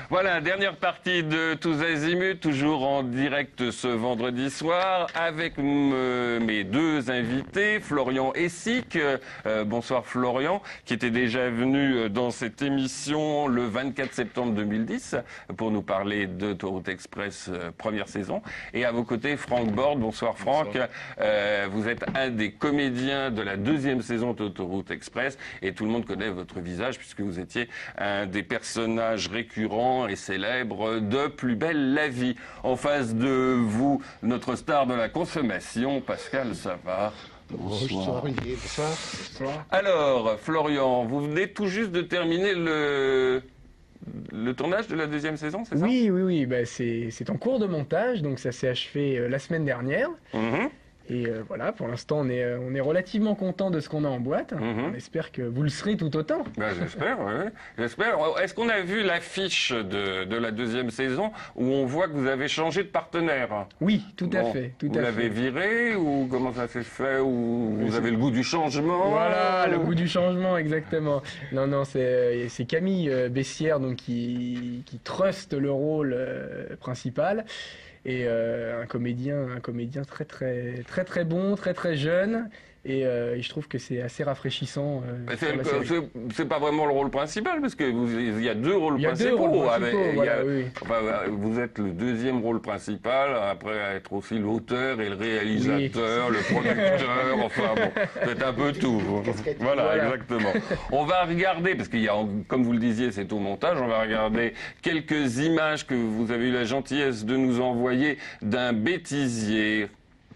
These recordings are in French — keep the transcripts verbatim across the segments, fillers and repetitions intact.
Voilà, dernière partie de Tous Azimuts, toujours en direct ce vendredi soir, avec euh, mes deux invités, Florian Essic. Euh, bonsoir Florian, qui était déjà venu dans cette émission le vingt-quatre septembre deux mille dix pour nous parler d'Autoroute Express euh, première saison. Et à vos côtés, Franck Borde. Bonsoir Franck. Bonsoir. Euh, vous êtes un des comédiens de la deuxième saison d'Autoroute Express et tout le monde connaît votre visage puisque vous étiez un des personnages récurrents et célèbre de Plus belle la vie. En face de vous, notre star de la consommation, Pascal Savard. Bonsoir. Bonsoir. Bonsoir. Alors, Florian, vous venez tout juste de terminer le, le tournage de la deuxième saison, c'est ça? Oui, oui, oui. Bah, c'est en cours de montage, donc ça s'est achevé euh, la semaine dernière. Mm-hmm. Et euh, voilà, pour l'instant, on est, euh, on est relativement content de ce qu'on a en boîte. Mm-hmm. On espère que vous le serez tout autant. Ben, j'espère, oui. J'espère. Est-ce qu'on a vu l'affiche de, de la deuxième saison où on voit que vous avez changé de partenaire? Oui, tout à bon, fait. Tout vous l'avez viré ou comment ça s'est fait? Ou vous avez le goût du changement? Voilà, le goût du changement, exactement. Non, non, c'est Camille Bessière donc, qui, qui truste le rôle euh, principal. Et euh, un comédien, un comédien très très très très bon, très très jeune, et, euh, et je trouve que c'est assez rafraîchissant. Euh, c'est pas vraiment le rôle principal parce que vous, il y a deux rôles il y a principaux. Deux rôles principaux avec, voilà, a, oui. enfin, vous êtes le deuxième rôle principal, après être aussi l'auteur et le réalisateur, oui. le producteur, enfin bon, c'est un peu tout. Voilà, voilà, exactement. On va regarder parce qu'il y a, comme vous le disiez, c'est au montage. On va regarder quelques images que vous avez eu la gentillesse de nous envoyer d'un bêtisier.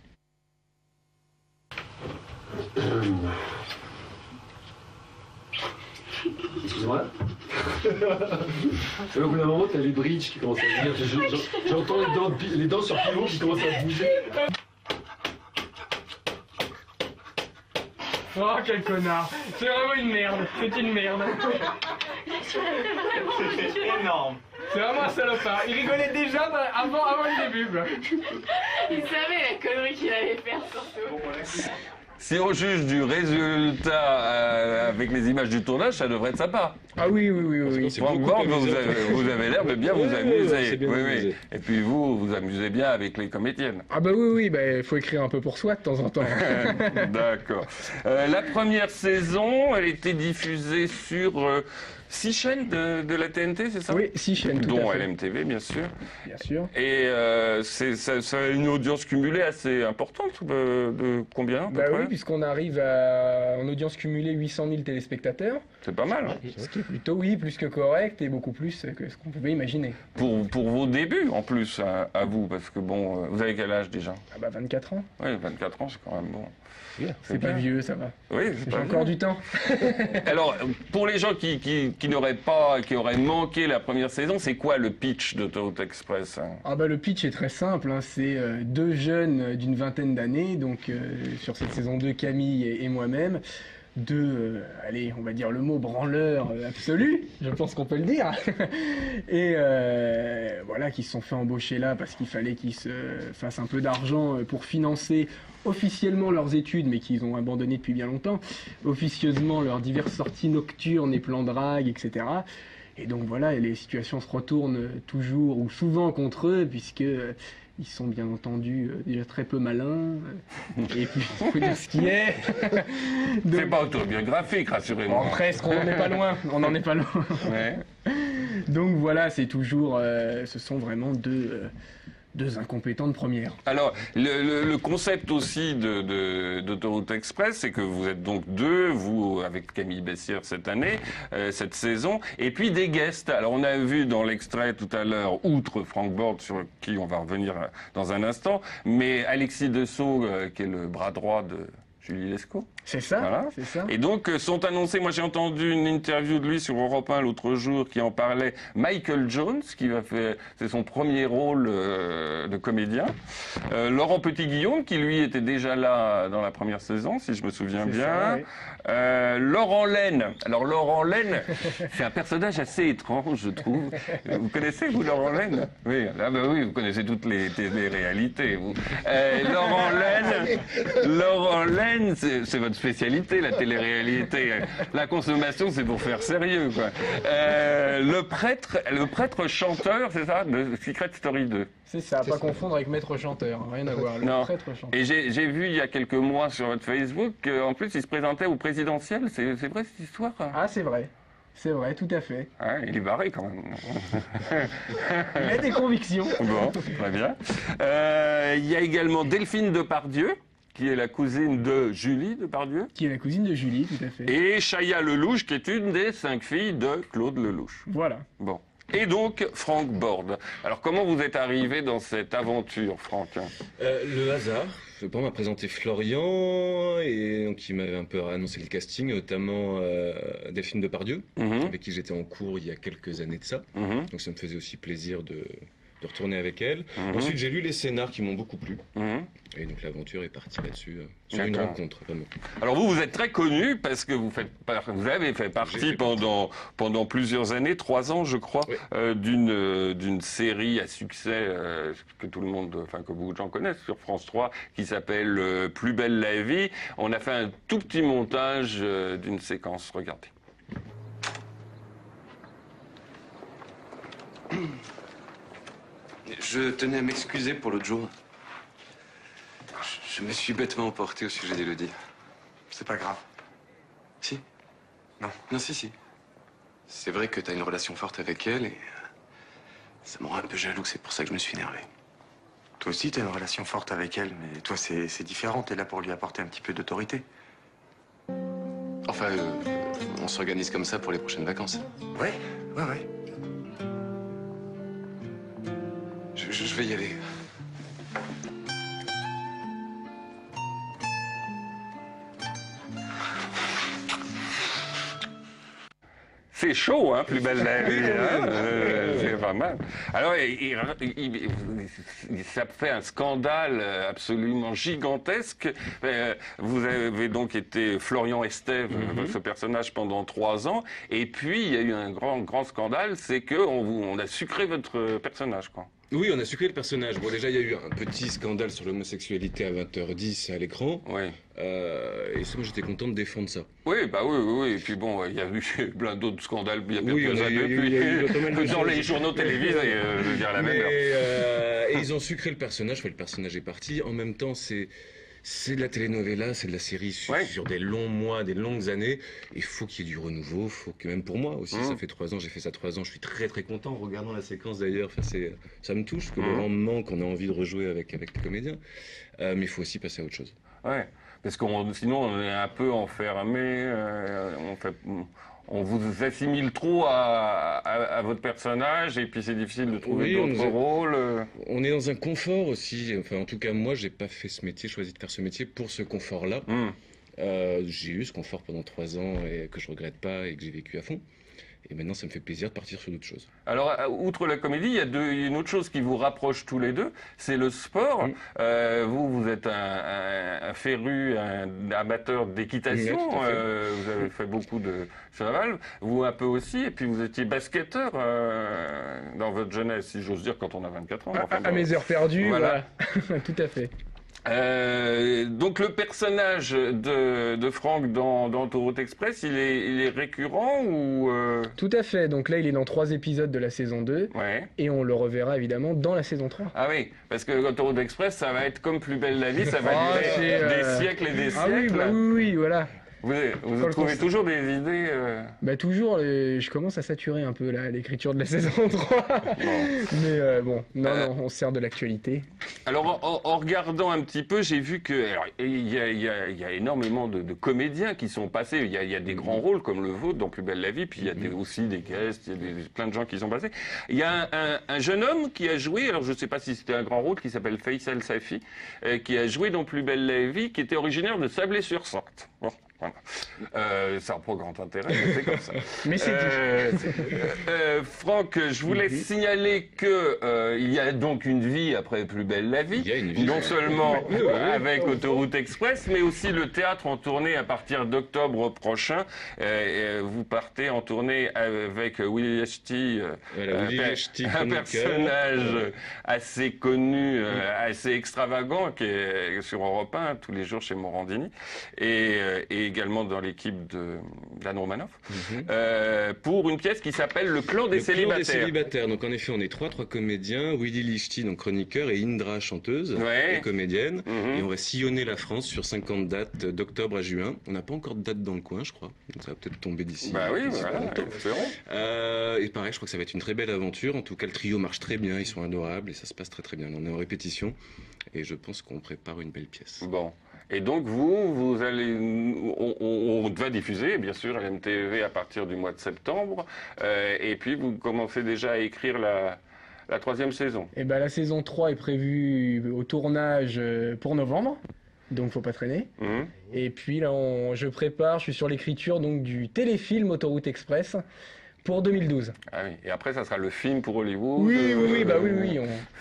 Excuse-moi. Au bout d'un moment, t'as les bridges qui commencent à venir. J'entends les dents, les dents sur pivot qui commencent à bouger. Oh, quel connard! C'est vraiment une merde. C'est une merde. C'est énorme. C'est vraiment un salopard. Il rigolait déjà avant, avant le début. Il savait la connerie qu'il allait faire surtout. Si on juge du résultat euh, avec les images du tournage, ça devrait être sympa. Ah oui, oui, oui, oui. Franck Borde, vous avez, vous avez l'air de bien vous oui, amuser. Bien oui, oui. Et puis vous, vous amusez bien avec les comédiennes. Ah bah oui, oui, bah, il faut écrire un peu pour soi de temps en temps. D'accord. Euh, la première saison, elle était diffusée sur euh, six chaînes de, de la T N T, c'est ça? Oui, six chaînes, tout dont à fait. L M T V, bien sûr. Bien sûr. Et euh, ça, ça a une audience cumulée assez importante, de, de combien à peu bah près? Oui, puisqu'on arrive à, en audience cumulée, huit cent mille téléspectateurs. C'est pas mal. Hein. Ce qui est plutôt, oui, plus que correct et beaucoup plus que ce qu'on pouvait imaginer. Pour, pour vos débuts, en plus, à, à vous, parce que bon, vous avez quel âge déjà? Ah bah vingt-quatre ans. Oui, vingt-quatre ans, c'est quand même bon. C'est pas vieux, ça va. Oui, j'ai encore du temps. Alors, pour les gens qui, qui, qui n'auraient pas, qui auraient manqué la première saison, c'est quoi le pitch d'Autoroute Express? Ah bah le pitch est très simple, hein. C'est euh, deux jeunes d'une vingtaine d'années, donc euh, sur cette saison deux, Camille et, et moi-même. Deux, euh, allez, on va dire le mot branleur euh, absolu, je pense qu'on peut le dire. Et euh, voilà, qui se sont fait embaucher là parce qu'il fallait qu'ils se fassent un peu d'argent pour financer officiellement leurs études, mais qu'ils ont abandonné depuis bien longtemps, officieusement leurs diverses sorties nocturnes et plans drague, et cetera. Et donc voilà, les situations se retournent toujours ou souvent contre eux, puisque ils sont bien entendu euh, déjà très peu malins, euh, et puis il faut dire ce qui est. C'est pas autobiographique, rassurez-moi. Bon, presque, on n'en est pas loin, on n'en est pas loin. Ouais. Donc voilà, c'est toujours, euh, ce sont vraiment deux, euh, deux incompétents de première. Alors, le, le, le concept aussi de, d'Autoroute Express, c'est que vous êtes donc deux, vous avec Camille Bessière cette année, euh, cette saison, et puis des guests. Alors, on a vu dans l'extrait tout à l'heure, outre Franck Borde, sur qui on va revenir dans un instant, mais Alexis Dessau, euh, qui est le bras droit de Julie Lescaut. C'est ça, voilà. C'est ça. Et donc, euh, sont annoncés, moi j'ai entendu une interview de lui sur Europe un l'autre jour qui en parlait, Michael Jones, qui va faire, c'est son premier rôle euh, de comédien, euh, Laurent Petit-Guillaume, qui lui était déjà là dans la première saison, si je me souviens bien, ça, oui. euh, Laurent Laine. Alors Laurent Laine, c'est un personnage assez étrange, je trouve. Vous connaissez, vous, Laurent Laine? Oui, ah ben oui, vous connaissez toutes les, les réalités, vous. Euh, Laurent Laine, Laurent Laine, scène, c'est c'est votre spécialité, la télé-réalité. La consommation, c'est pour faire sérieux, quoi. Euh, le prêtre, le prêtre chanteur, c'est ça, de Secret Story deux. C'est ça, pas confondre avec maître chanteur, rien à voir. Le Non. prêtre chanteur. Et j'ai j'ai vu il y a quelques mois sur votre Facebook qu'en plus il se présentait au présidentiel. C'est c'est vrai cette histoire? Ah, c'est vrai. C'est vrai, tout à fait. Ah, il est barré quand même. Il a des convictions. Bon, très bien. Euh, il y a également Delphine Depardieu, qui est la cousine de Julie Depardieu. Qui est la cousine de Julie, tout à fait. Et Chaya Lelouch, qui est une des cinq filles de Claude Lelouch. Voilà. Bon. Et donc, Franck Borde. Alors, comment vous êtes arrivé dans cette aventure, Franck? Euh, le hasard. Je pense m'a présenté Florian et donc il m'avait un peu annoncé le casting, notamment euh, Delphine Depardieu, Mhm, avec qui j'étais en cours il y a quelques années de ça. mhm, Donc ça me faisait aussi plaisir de, de retourner avec elle. mhm, Ensuite, j'ai lu les scénars qui m'ont beaucoup plu. mhm. Et donc l'aventure est partie là-dessus, euh, sur une D'accord. rencontre, vraiment. Alors vous, vous êtes très connu parce que vous faites, par- vous avez fait J'ai partie fait pendant pendant plusieurs années, trois ans, je crois, Oui. euh, d'une euh, d'une série à succès euh, que tout le monde, enfin que beaucoup de gens connaissent sur France trois, qui s'appelle euh, Plus belle la vie. On a fait un tout petit montage euh, d'une séquence. Regardez. Je tenais à m'excuser pour l'autre jour. Je, je me suis bêtement emporté au sujet d'Élodie. C'est pas grave. Si? Non. Non, si, si. C'est vrai que t'as une relation forte avec elle et euh, ça me rend un peu jaloux, c'est pour ça que je me suis énervé. Toi aussi, t'as une relation forte avec elle, mais toi, c'est c'est différent. T'es là pour lui apporter un petit peu d'autorité. Enfin, euh, on s'organise comme ça pour les prochaines vacances. Ouais, ouais, ouais. Je, je- je vais y aller. C'est chaud, hein, Plus belle la vie. Hein, euh, c'est pas mal. Alors, il- il- il- il- ça fait un scandale absolument gigantesque. Euh, Vous avez donc été Florian Estève, Mhm. ce personnage, pendant trois ans. Et puis, il y a eu un grand, grand scandale, c'est qu'on vous- on a sucré votre personnage, quoi. Oui, on a sucré le personnage. Bon, déjà, il y a eu un petit scandale sur l'homosexualité à vingt heures dix à l'écran. Oui. Euh, et ça, moi, j'étais content de défendre ça. Oui, bah oui, oui, oui. Et puis bon, il y a eu plein d'autres scandales il y a Oui, quelques on a années. eu- il y a eu- Puis, il y a eu pas mal de dans choses. les journaux télévisés, euh, je veux dire la même Mais, heure. euh, et ils ont sucré le personnage, enfin, le personnage est parti. En même temps, c'est c'est de la telenovela, c'est de la série sur, Ouais. sur des longs mois, des longues années. Il faut qu'il y ait du renouveau, faut que même pour moi aussi, Mhm. ça fait trois ans, j'ai fait ça trois ans, je suis très très content en regardant la séquence d'ailleurs. Enfin, c'est, ça me touche que Mhm. le Laurent me manque, on a envie de rejouer avec, avec les comédiens. Euh, mais il faut aussi passer à autre chose. Ouais, parce que sinon on est un peu enfermé, euh, on, fait, on vous assimile trop à, à- à votre personnage et puis c'est difficile de trouver Oui, on d'autres nous a- rôles. euh. On est dans un confort aussi. Enfin, en tout cas, moi, j'ai pas fait ce métier, choisi de faire ce métier pour ce confort-là. Hum. Euh, j'ai eu ce confort pendant trois ans et que je regrette pas et que j'ai vécu à fond. Et maintenant, ça me fait plaisir de partir sur d'autres choses. Alors, euh, outre la comédie, il y, a deux- il y a une autre chose qui vous rapproche tous les deux, c'est le sport. Mm. Euh, vous, vous êtes un, un- un féru, un amateur d'équitation. Oui, tout à fait. Euh, vous avez fait beaucoup de cheval. Vous un peu aussi. Et puis, vous étiez basketteur euh, dans votre jeunesse, si j'ose dire, quand on a vingt-quatre ans. À, Enfin, à bon. mes heures perdues, Voilà. voilà. Tout à fait. Euh, donc le personnage de, de Franck dans, dans Autoroute Express, il est, il est récurrent ou... euh, Tout à fait. Donc là, il est dans trois épisodes de la saison deux. Ouais. Et on le reverra évidemment dans la saison trois. Ah oui, parce que Autoroute Express, ça va être comme Plus belle la vie, ça va Ah, durer c'est, euh, des siècles et des Ah oui, siècles. bah oui, oui, voilà. Vous, vous Faut le trouvez constater. toujours des idées... euh, Bah toujours, euh, je commence à saturer un peu là, l'écriture de la saison trois. bon. Mais euh, bon, non, Euh, non, on se sert de l'actualité. Alors, en, en regardant un petit peu, j'ai vu que alors, il y a, il y a- il y a énormément de, de comédiens qui sont passés. Il y, a, il y a des grands rôles comme le vôtre dans Plus belle la vie, puis il y a des- aussi des guests, il y a des- plein de gens qui sont passés. Il y a un, un- un jeune homme qui a joué, alors je ne sais pas si c'était un grand rôle, qui s'appelle Faisal Safi, euh, qui a joué dans Plus belle la vie, qui était originaire de Sablé-sur-Sarthe. Bon, voilà. Euh, ça n'a pas grand intérêt, mais c'est comme ça. Mais c'est Euh, euh, Franck, je voulais Mhm. signaler que euh, il y a donc une vie après Plus belle la vie. Il y a une vie. Non seulement Oui, oui, oui. avec Autoroute Express, mais aussi le théâtre en tournée à partir d'octobre prochain. Euh, et vous partez en tournée avec Willy Yachty, euh, Voilà, un Willy per- Yachty, un chroniqueur. personnage assez connu, euh, assez extravagant, qui est sur Europe un tous les jours chez Morandini, et, euh, et également dans l'équipe de d'Anne Romanoff, Mhm. euh, pour une pièce qui s'appelle Le clan des Le clan célibataires. des célibataires. Donc en effet, on est trois, trois comédiens. Willy Lichty, donc chroniqueur, et Indra, chanteuse Ouais. et comédienne. Mhm. Et on va sillonner la France sur cinquante dates d'octobre à juin. On n'a pas encore de date dans le coin, je crois. Donc ça va peut-être tomber d'ici. Bah oui, d'ici voilà, pas longtemps. espérons. Euh, et pareil, je crois que ça va être une très belle aventure. En tout cas, le trio marche très bien, ils sont adorables et ça se passe très très bien. On est en répétition et je pense qu'on prépare une belle pièce. Bon. Et donc vous, vous allez, on, on- on va diffuser bien sûr à la M T V à partir du mois de septembre, euh, et puis vous commencez déjà à écrire la, la troisième saison. Et ben la saison trois est prévue au tournage euh, pour novembre, donc faut pas traîner. Mhm. Et puis là, on- je prépare, je suis sur l'écriture donc du téléfilm Autoroute Express pour deux mille douze. Ah oui. Et après ça sera le film pour Hollywood. Oui, oui, oui, euh, bah oui, oui,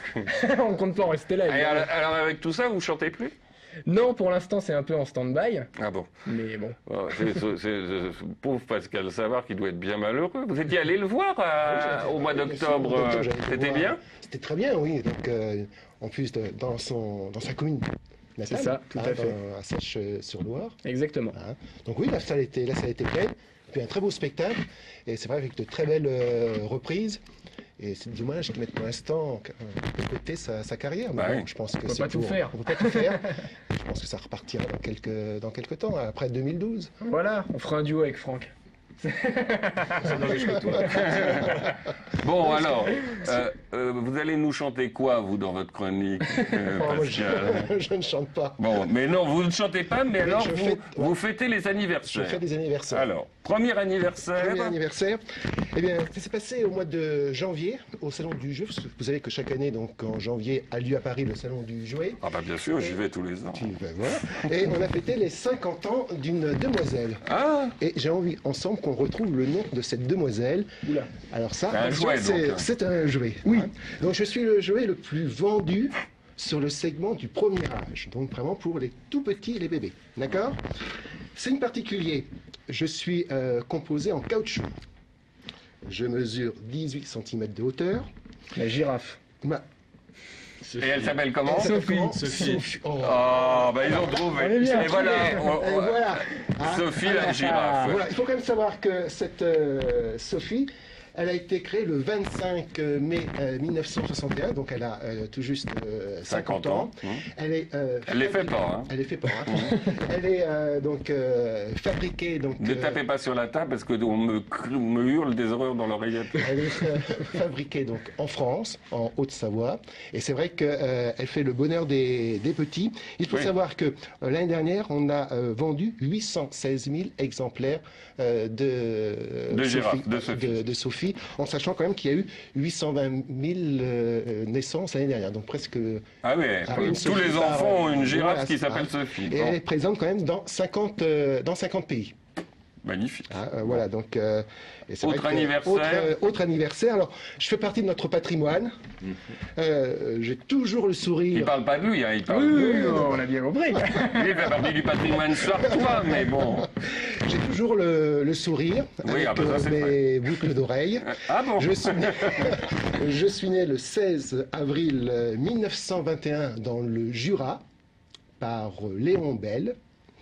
on, on compte pas en rester là. Et évidemment. alors, alors avec tout ça, vous chantez plus? Non, pour l'instant, c'est un peu en stand-by, Ah bon. mais bon. Oh, c'est, c'est- c'est- c'est- pauvre Pascal Savard qui doit être bien malheureux. Vous étiez allé le voir à- au mois d'octobre. euh, C'était bien? C'était très bien, oui. Donc, euh, en plus, de- dans, son, dans sa commune natale, C'est ça, tout à hein, fait. dans- à Sèche-sur-Loire. Exactement. Hein. Donc oui, la salle était, la salle était pleine. Puis un très beau spectacle. Et c'est vrai, avec de très belles euh, reprises. Et c'est dommage qu'il mette pour l'instant euh, de côté sa, sa carrière. Mais Bah bon, oui. je pense que On peut c'est pas tout pour- faire. On peut pas tout faire. Je pense que ça repartira dans quelques, dans quelques temps, après deux mille douze. Voilà, on fera un duo avec Franck. Ça n'engage que toi. Bon alors, euh, euh, vous allez nous chanter quoi vous dans votre chronique, euh, Oh, moi, je, Pascal? je ne chante pas. Bon, mais non, vous ne chantez pas, mais, Mais alors je vous, fête- vous fêtez les Je anniversaires. fais des anniversaires. Alors, premier anniversaire. Premier anniversaire. Eh bien, ça s'est passé au mois de janvier, au Salon du Jeu. Parce que vous savez que chaque année, donc en janvier, a lieu à Paris le Salon du Jouet. Ah bah bien sûr, j'y vais tous les ans. Puis, ben, voilà. Et on a fêté les cinquante ans d'une demoiselle. Ah, Et j'ai envie ensemble qu'on retrouve le nom de cette demoiselle. Oula. Alors ça, C'est un jouet, c'est donc. c'est un jouet. Oui. Donc je suis le jouet le plus vendu sur le segment du premier âge. Donc vraiment pour les tout petits et les bébés. D'accord? C'est une particulier. Je suis euh, composé en caoutchouc. Je mesure dix-huit centimètres de hauteur. La girafe. Ma... et elle s'appelle comment? Elle s'appelle Sophie. comment Sophie. Oh. Oh, bah ils ont trouvé. On est bien. Et voilà, on- Et on- voilà. Ah, Sophie la alors, girafe. Voilà, il faut quand même savoir que cette euh, Sophie, elle a été créée le vingt-cinq mai euh, mille neuf cent soixante et un, donc elle a euh, tout juste euh, cinquante ans. Mmh. Elle est, euh, Elle les fait fabri- pas, hein. Elle les fait pas. hein. Elle est euh, donc euh, fabriquée donc. Ne euh, tapez pas sur la table parce qu'on me, cr- me hurle des horreurs dans l'oreillette. Elle est euh, fabriquée donc en France, en Haute-Savoie, et c'est vrai qu'elle fait le bonheur des, des petits. Il faut Oui. savoir que euh, l'année dernière, on a euh, vendu huit cent seize mille exemplaires euh, de, De Sophie, girafe, de Sophie. de- de Sophie, en sachant quand même qu'il y a eu huit cent vingt mille euh, naissances l'année dernière, donc presque. Ah oui, Ah, tous une les Sophie par- enfants ont une girafe Voilà, qui c'est s'appelle ça. Sophie. Et Bon, elle est présente quand même dans cinquante, euh, dans cinquante pays. magnifique. Ah, euh, voilà, donc. euh, et c'est Autre vrai que- anniversaire. Autre, euh, autre anniversaire. Alors, je fais partie de notre patrimoine. Euh, J'ai toujours le Il sourire. parle pas de lui, hein, il parle Oui, de... oui, oui, on a bien compris. Lui, il fait partie du patrimoine sartois, mais bon. J'ai toujours le, le sourire Oui, avec ah bah ça, euh, c'est mes boucles d'oreilles. Ah bon? Je suis, né, je suis né le seize avril euh, mille neuf cent vingt et un dans le Jura par euh, Léon Bell.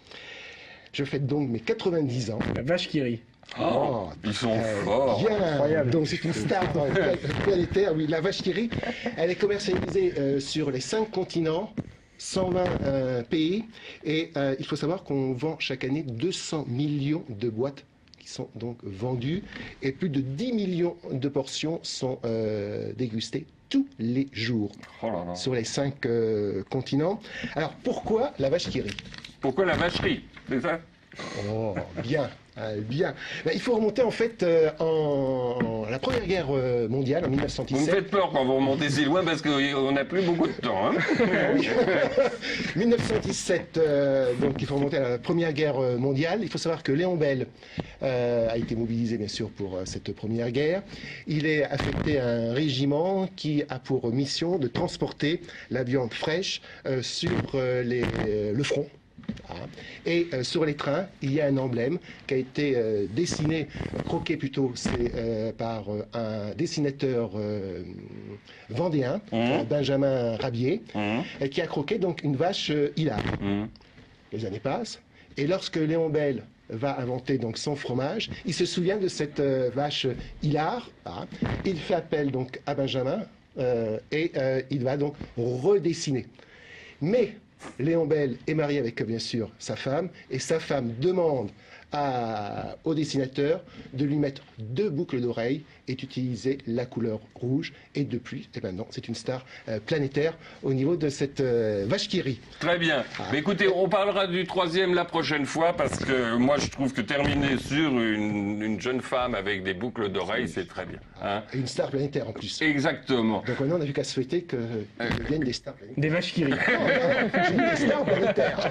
Je fête donc mes quatre-vingt-dix ans. La vache qui rit. Oh, ils sont Euh, forts. Bien, Incroyable. donc c'est une star dans le pla- planétaire, oui, la vache qui rit. Elle est commercialisée euh, sur les cinq continents, cent vingt euh, pays, et euh, il faut savoir qu'on vend chaque année deux cents millions de boîtes qui sont donc vendues, et plus de dix millions de portions sont euh, dégustées tous les jours Oh là là. sur les cinq euh, continents. Alors pourquoi la vache qui rit? Pourquoi la vacherie? C'est ça? Oh, bien, euh, bien. Ben, il faut remonter en fait euh, en la Première Guerre euh, mondiale en mille neuf cent dix-sept. Vous me faites peur quand vous remontez si loin parce qu'on n'a plus beaucoup de temps. Hein. Oui. mille neuf cent dix-sept, euh, donc il faut remonter à la Première Guerre mondiale. Il faut savoir que Léon Bell euh, a été mobilisé bien sûr pour euh, cette Première Guerre. Il est affecté à un régiment qui a pour mission de transporter la viande fraîche euh, sur euh, les, euh, le front. Et euh, sur les trains, il y a un emblème qui a été euh, dessiné, croqué plutôt, c'est euh, par euh, un dessinateur euh, vendéen, Mmh. euh, Benjamin Rabier, Mmh. et qui a croqué donc une vache euh, hilar. Mmh. Les années passent, et lorsque Léon Bell va inventer donc son fromage, il se souvient de cette euh, vache hilar. Hein. Il fait appel donc à Benjamin euh, et euh, il va donc redessiner. Mais Léon Bell est marié avec, bien sûr, sa femme, et sa femme demande à, au dessinateur de lui mettre deux boucles d'oreilles et d'utiliser la couleur rouge. Et depuis, et maintenant, c'est une star euh, planétaire au niveau de cette euh, vache qui rit. Très bien. Mais écoutez, on parlera du troisième la prochaine fois parce que moi je trouve que terminer sur une, une jeune femme avec des boucles d'oreilles, c'est très bien. Hein. Et une star planétaire en plus. Exactement. Donc maintenant, on n'a plus qu'à souhaiter qu'ils deviennent des stars planétaires. Des vaches qui rient. Non, non, j'ai dit des stars planétaires.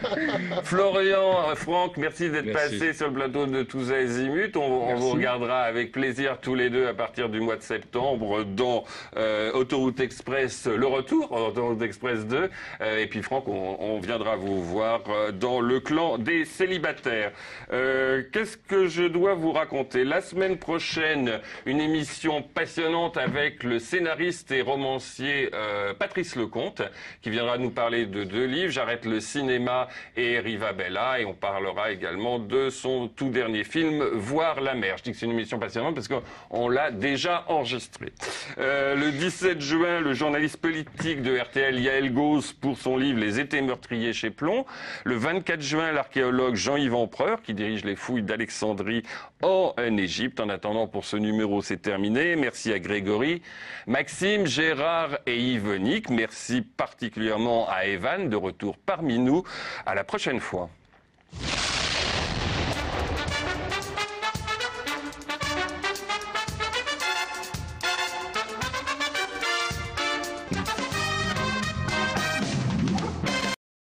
Florian, Franck, merci d'être Merci. passé sur le plateau de Tous Azimuts. On, on Merci. vous regardera avec plaisir tous les deux à partir du mois de septembre dans euh, Autoroute Express, le retour, Autoroute Express deux. Euh, et puis Franck, on, on viendra vous voir euh, dans le clan des célibataires. Euh, Qu'est-ce que je dois vous raconter? La semaine prochaine, une émission passionnante avec le scénariste et romancier euh, Patrice Lecomte, qui viendra nous parler de deux livres, J'arrête le cinéma et Riva Bella, et on parlera également de son tout dernier film, Voir la mer. Je dis que c'est une émission passionnante parce qu'on l'a déjà enregistrée. Euh, le dix-sept juin, le journaliste politique de R T L, Yael Gauss, pour son livre Les étés meurtriers chez Plomb. Le vingt-quatre juin, l'archéologue Jean-Yves Empereur, qui dirige les fouilles d'Alexandrie en Égypte. En attendant, pour ce numéro, c'est terminé. Merci à Grégory, Maxime, Gérard et Yves Nick. Merci particulièrement à Evan, de retour parmi nous. À la prochaine fois.